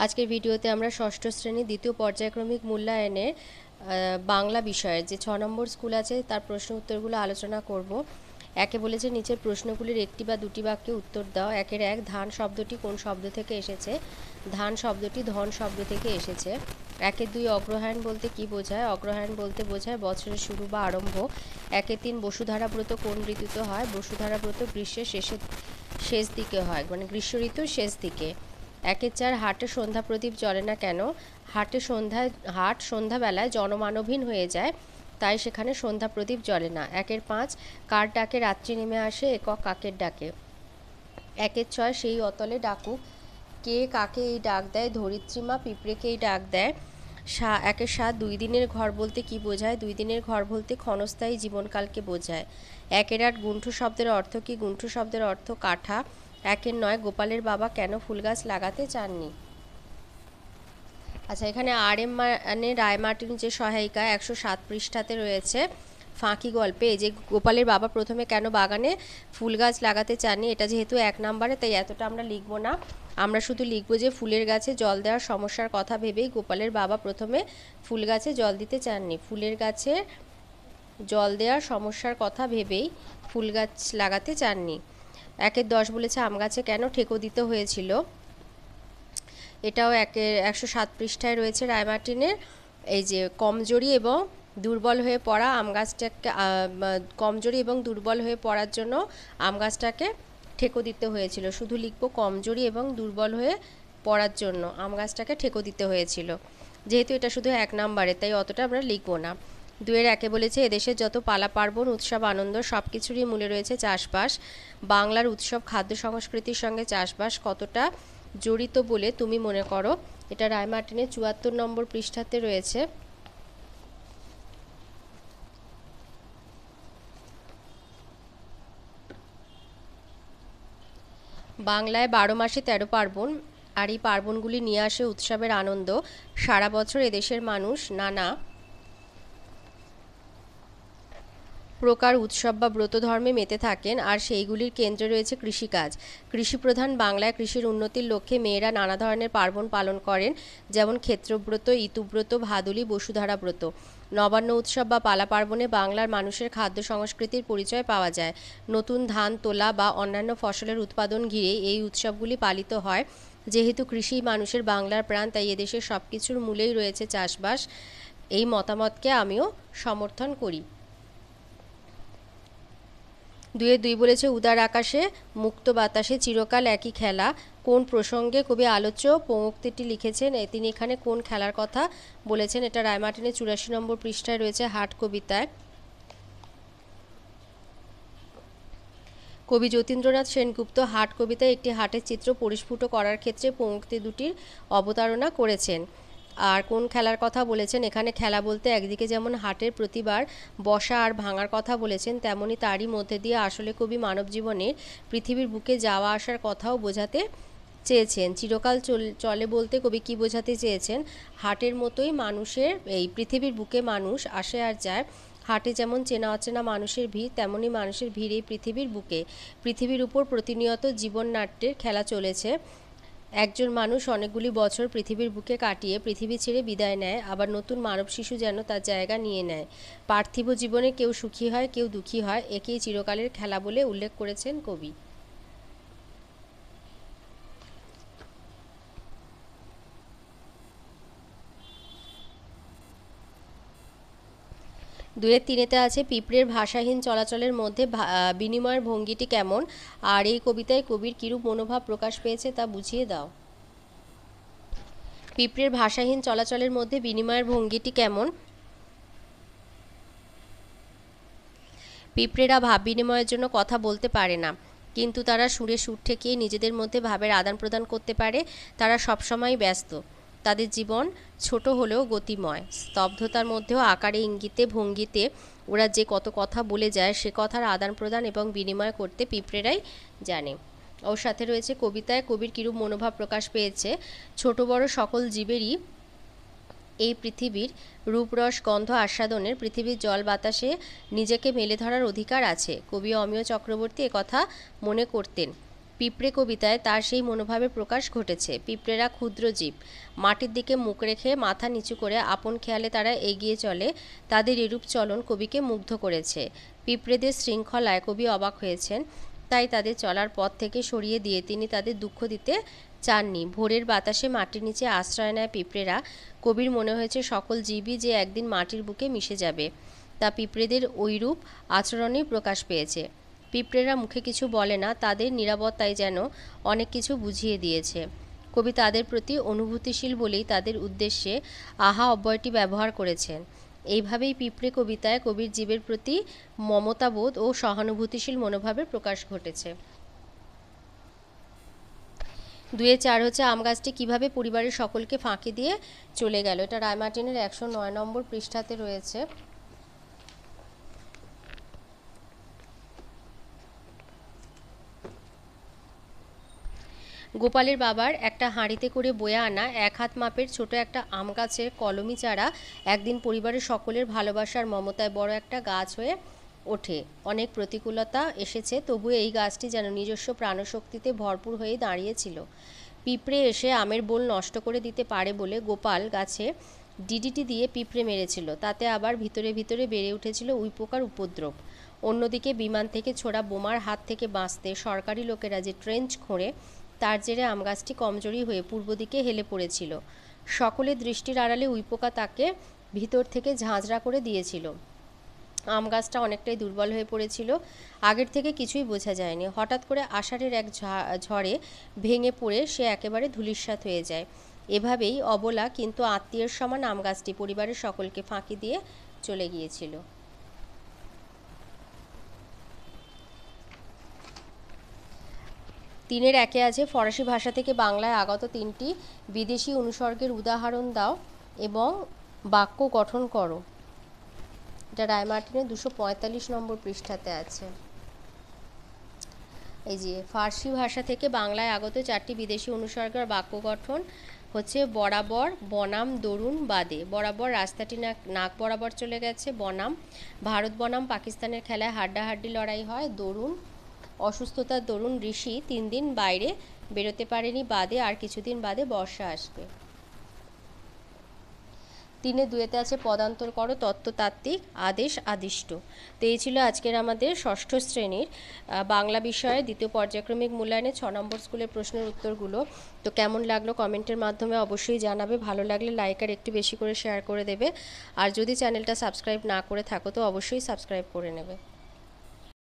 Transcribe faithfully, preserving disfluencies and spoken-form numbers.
আজকের ভিডিওতে আমরা ষষ্ঠ শ্রেণী দ্বিতীয় পর্যায়ক্রমিক মূল্যায়নের বাংলা বিষয়ের যে ছ নম্বর স্কুল আছে তার প্রশ্ন উত্তরগুলো আলোচনা করব। একে বলেছে নিচের প্রশ্নগুলির একটি বা দুটি বাক্যে উত্তর দাও। একের এক, ধান শব্দটি কোন শব্দ থেকে এসেছে? ধান শব্দটি ধন শব্দ থেকে এসেছে। একের দুই, অগ্রহায়ণ বলতে কি বোঝায়? অগ্রহায়ণ বলতে বোঝায় বছরের শুরু বা আরম্ভ। একের তিন, বসুধারা ব্রত কোন ঋতুতে হয়? বসুধারা ব্রত গ্রীষ্মের শেষের শেষ দিকে হয়, মানে গ্রীষ্ম ঋতুর শেষ দিকে। একের চার, হাটে সন্ধ্যা প্রদীপ জ্বলে না কেন? হাটে সন্ধ্যায় হাট সন্ধ্যাবেলায় জনমানবহীন হয়ে যায়, তাই সেখানে সন্ধ্যা প্রদীপ জ্বলে না। একের পাঁচ, কার ডাকে রাত্রি নেমে আসে? একক কাকের ডাকে। একের ছয়, সেই অতলে ডাকুক কে কাকে এই ডাক দেয়? ধরিত্রীমা পিঁপড়েকে এই ডাক দেয়। সা একের সাত, দুই দিনের ঘর বলতে কি বোঝায়? দুই দিনের ঘর বলতে ক্ষণস্থায়ী জীবনকালকে বোঝায়। একের আট, গুণ্ঠ শব্দের অর্থ কি? গুণ্ঠ শব্দের অর্থ কাঠা। একের নয়, গোপালের বাবা কেন ফুল গাছ লাগাতে চাননি? আচ্ছা, এখানে আর এম মানে রায়মার্টিন যে সহায়িকা একশো সাত পৃষ্ঠাতে রয়েছে ফাঁকি গল্পে, এই যে গোপালের বাবা প্রথমে কেন বাগানে ফুল গাছ লাগাতে চাননি, এটা যেহেতু এক নম্বরে তাই এতটা আমরা লিখবো না। আমরা শুধু লিখবো যে ফুলের গাছে জল দেওয়ার সমস্যার কথা ভেবেই গোপালের বাবা প্রথমে ফুল গাছে জল দিতে চাননি। ফুলের গাছে জল দেওয়ার সমস্যার কথা ভেবেই ফুল গাছ লাগাতে চাননি। একের দশ বলেছে আম গাছে কেন ঠেকো দিতে হয়েছিল? এটাও একের একশো সাত পৃষ্ঠায় রয়েছে রায়মার্টিনের। এই যে কমজোরি এবং দুর্বল হয়ে পড়া আম গাছটাকে কমজোরি এবং দুর্বল হয়ে পড়ার জন্য আম গাছটাকে ঠেকো দিতে হয়েছিল। শুধু লিখবো কমজোরি এবং দুর্বল হয়ে পড়ার জন্য আম গাছটাকে ঠেকো দিতে হয়েছিল। যেহেতু এটা শুধু এক নম্বরে তাই অতটা আমরা লিখবো না। দুয়ের একে বলেছে এদেশের যত পালা পার্বণ উৎসব আনন্দ সব কিছুরই মূলে রয়েছে চাষবাস। বাংলার উৎসব খাদ্য সংস্কৃতির সঙ্গে চাষবাস কতটা জড়িত বলে তুমি মনে করো? এটা রায়মার্টিনের চুয়াত্তর নম্বর পৃষ্ঠাতে রয়েছে। বাংলায় বারো মাসে তেরো পার্বণ, আর এই পার্বণগুলি নিয়ে আসে উৎসবের আনন্দ। সারা বছর এদেশের মানুষ নানা প্রকার উৎসব বা ব্রত ধর্মে মেতে থাকেন, আর সেইগুলির কেন্দ্রে রয়েছে কৃষিকাজ। কৃষিপ্রধান বাংলায় কৃষির উন্নতির লক্ষ্যে মেয়েরা নানা ধরনের পার্বণ পালন করেন, যেমন ক্ষেত্রব্রত, ইতুব্রত, ভাদুলি, বসুধারা ব্রত। নবান্ন উৎসব বা পালা পার্বণে বাংলার মানুষের খাদ্য সংস্কৃতির পরিচয় পাওয়া যায়। নতুন ধান তোলা বা অন্যান্য ফসলের উৎপাদন ঘিরে এই উৎসবগুলি পালিত হয়। যেহেতু কৃষি মানুষের বাংলার প্রাণ, তাই এদেশের সব কিছুর মূলেই রয়েছে চাষবাস। এই মতামতকে আমিও সমর্থন করি। দুয়ে দুই বলেছে উদার আকাশে মুক্ত বাতাসে চিরকাল একই খেলা কোন প্রসঙ্গে কবি আলোচ্য পঙ্ক্তিটি লিখেছেন? তিনি এখানে কোন খেলার কথা বলেছেন? এটা রায়মার্টিনের চুরাশি নম্বর পৃষ্ঠায় রয়েছে হাট কবিতায়। কবি যতীন্দ্রনাথ সেনগুপ্ত হাট কবিতায় একটি হাটের চিত্র পরিস্ফুট করার ক্ষেত্রে পঙ্ক্তি দুটির অবতারণা করেছেন। আর কোন খেলার কথা বলেছেন? এখানে খেলা বলতে একদিকে যেমন হাটের প্রতিবার বসা আর ভাঙার কথা বলেছেন, তেমনি তারই মধ্যে দিয়ে আসলে কবি মানব জীবনের পৃথিবীর বুকে যাওয়া আসার কথাও বোঝাতে চেয়েছেন। চিরকাল চলে বলতে কবি কি বোঝাতে চেয়েছেন? হাটের মতোই মানুষের এই পৃথিবীর বুকে মানুষ আসে আর যায়। হাটে যেমন চেনা অচেনা মানুষের ভিড়, তেমনই মানুষের ভিড় এই পৃথিবীর বুকে। পৃথিবীর উপর প্রতিনিয়ত জীবননাট্যের খেলা চলেছে। একজন মানুষ অনেকগুলি বছর পৃথিবীর বুকে কাটিয়ে পৃথিবী ছেড়ে বিদায় নেয়, আবার নতুন মানব শিশু যেন তার জায়গা নিয়ে নেয়। পার্থিব জীবনে কেউ সুখী হয়, কেউ দুঃখী হয়, একেই চিরকালের খেলা বলে উল্লেখ করেছেন কবি। দুয়ের তিনেতে আছে পিঁপড়ের ভাষাহীন চলাচলের মধ্যে বিনিময়ের ভঙ্গিটি কেমন, আর এই কবিতায় কবির কিরূপ মনোভাব প্রকাশ পেয়েছে তা বুঝিয়ে দাও। পিঁপড়ের ভাষাহীন চলাচলের মধ্যে বিনিময়ের ভঙ্গিটি কেমন? পিঁপড়েরা ভাব বিনিময়ের জন্য কথা বলতে পারে না, কিন্তু তারা সুরে সুর ঠেকিয়ে নিজেদের মধ্যে ভাবের আদান প্রদান করতে পারে। তারা সবসময় ব্যস্ত। তাদের জীবন ছোট হলেও গতিময়। স্তব্ধতার মধ্যেও আকারে ইঙ্গিতে ভঙ্গিতে ওরা যে কত কথা বলে যায় সে কথার আদান প্রদান এবং বিনিময় করতে পিঁপড়েরাই জানে। ওর সাথে রয়েছে কবিতায় কবির কিরূপ মনোভাব প্রকাশ পেয়েছে। ছোট বড় সকল জীবেরই এই পৃথিবীর রূপরস গন্ধ আস্বাদনের, পৃথিবীর জল বাতাসে নিজেকে মেলে ধরার অধিকার আছে। কবি অমিয় চক্রবর্তী একথা মনে করতেন। পিঁপড়ে কবিতায় তার সেই মনোভাবের প্রকাশ ঘটেছে। পিঁপড়েরা ক্ষুদ্র জীব, মাটির দিকে মুখ রেখে মাথা নিচু করে আপন খেয়ালে তারা এগিয়ে চলে। তাদের এরূপ চলন কবিকে মুগ্ধ করেছে। পিঁপড়েদের শৃঙ্খলায় কবি অবাক হয়েছেন, তাই তাদের চলার পথ থেকে সরিয়ে দিয়ে তিনি তাদের দুঃখ দিতে চাননি। ভোরের বাতাসে মাটির নিচে আশ্রয় নেয় পিঁপড়েরা। কবির মনে হয়েছে সকল জীবই যে একদিন মাটির বুকে মিশে যাবে, তা পিঁপড়েদের ঐরূপ আচরণেই প্রকাশ পেয়েছে। পিঁপড়েরা মুখে কিছু বলে না, তাদের নীরবতাই যেন অনেক কিছু বুঝিয়ে দিয়েছে। কবি তাদের প্রতি অনুভূতিশীল বলেই তাদের উদ্দেশ্যে আহা অব্যয়টি ব্যবহার করেছেন। এইভাবেই পিঁপড়ে কবিতায় কবির জীবের প্রতি মমতাবোধ ও সহানুভূতিশীল মনোভাবের প্রকাশ ঘটেছে। দুয়ে চার হচ্ছে আম গাছটি কীভাবে পরিবারের সকলকে ফাঁকি দিয়ে চলে গেল। এটা রায়মার্টিনের একশো নয় নম্বর পৃষ্ঠাতে রয়েছে। গোপালের বাবার একটা হাঁড়িতে করে বয়ে আনা এক হাত মাপের ছোট একটা আম গাছের কলমি চারা একদিন পরিবারের সকলের ভালোবাসার মমতায় বড় একটা গাছ হয়ে ওঠে। অনেক প্রতিকূলতা এসেছে, তবুও এই গাছটি যেন নিজস্ব প্রাণশক্তিতে ভরপুর হয়ে দাঁড়িয়েছিল। পিঁপড়ে এসে আমের বোল নষ্ট করে দিতে পারে বলে গোপাল গাছে ডিডিটি দিয়ে পিঁপড়ে মেরেছিল। তাতে আবার ভিতরে ভিতরে বেড়ে উঠেছিল উইপোকার উপদ্রব। অন্যদিকে বিমান থেকে ছোড়া বোমার হাত থেকে বাঁচতে সরকারি লোকেরা যে ট্রেঞ্চ খোঁড়ে, তার জেরে আম গাছটি কমজোরি হয়ে পূর্ব দিকে হেলে পড়েছিল। সকলের দৃষ্টির আড়ালে উইপোকা তাকে ভিতর থেকে ঝাঁঝরা করে দিয়েছিল। আম গাছটা অনেকটাই দুর্বল হয়ে পড়েছিল, আগের থেকে কিছুই বোঝা যায়নি। হঠাৎ করে আষাঢ়ের এক ঝড়ে ভেঙে পড়ে সে একেবারে ধূলিসাৎ হয়ে যায়। এভাবেই অবলা কিন্তু আত্মীয়ের সমান আম গাছটি পরিবারের সকলকে ফাঁকি দিয়ে চলে গিয়েছিল। তিনের একে আছে ফরাসি ভাষা থেকে বাংলায় আগত তিনটি বিদেশি অনুসর্গের উদাহরণ দাও এবং বাক্য গঠন করো। এটা রায়মার্টিনের দুশো পঁয়তাল্লিশ নম্বর পৃষ্ঠাতে আছে। এই যে ফার্সি ভাষা থেকে বাংলায় আগত চারটি বিদেশি অনুসর্গের বাক্য গঠন হচ্ছে বরাবর, বনাম, দরুন, বাদে। বরাবর রাস্তাটি নাক নাক বরাবর চলে গেছে। বনাম ভারত বনাম পাকিস্তানের খেলায় হাড্ডাহাড্ডি লড়াই হয়। দরুন অসুস্থতার দরুন ঋষি তিন দিন বাইরে বেরোতে পারেনি। বাদে আর কিছুদিন বাদে বর্ষা আসবে। তিনে দুয়েতে আছে পদান্তর করো তত্ত্বতাত্ত্বিক আদেশ আদিষ্ট। তো এই ছিল আজকের আমাদের ষষ্ঠ শ্রেণীর বাংলা বিষয়ে দ্বিতীয় পর্যায়ক্রমিক মূল্যায়নে ছ নম্বর স্কুলের প্রশ্নের উত্তরগুলো। তো কেমন লাগলো কমেন্টের মাধ্যমে অবশ্যই জানাবে। ভালো লাগলে লাইক আর একটু বেশি করে শেয়ার করে দেবে। আর যদি চ্যানেলটা সাবস্ক্রাইব না করে থাকো তো অবশ্যই সাবস্ক্রাইব করে নেবে।